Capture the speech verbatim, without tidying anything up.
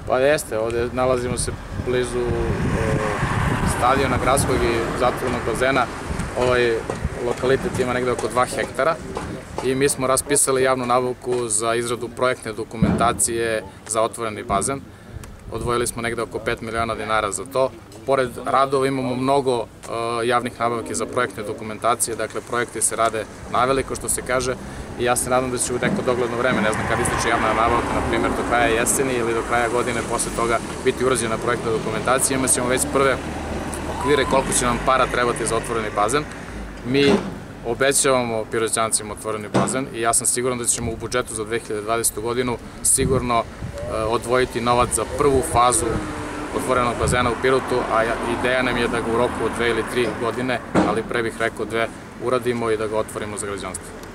Pa jeste, ovde nalazimo se blizu stadiona gradskog i zatvorenog bazena. Ovaj lokalitet ima negde oko dva hektara i mi smo raspisali javnu nabavku za izradu projektne dokumentacije za otvoreni bazen. Odvojili smo negde oko pet miliona dinara za to. Pored radova imamo mnogo javnih nabavki za projektne dokumentacije, dakle projekti se rade naveliko što se kaže i ja se nadam da će u neko dogledno vreme, ne znam kad ističe javna nabavka, na primjer do kraja jeseni ili do kraja godine posle toga biti urađena projektna dokumentacija. Imat ćemo već prve okvire koliko će nam para trebati za otvoreni bazen. Mi obećavamo Piroćancima otvoreni bazen i ja sam siguran da ćemo u budžetu za dve hiljade dvadesetu godinu sigurno odvojiti novac za prvu fazu otvorenog bazena u Pirotu, a ideja nam je da ga u roku od dve ili tri godine, ali pre bih rekao dve, uradimo i da ga otvorimo za građanstvo.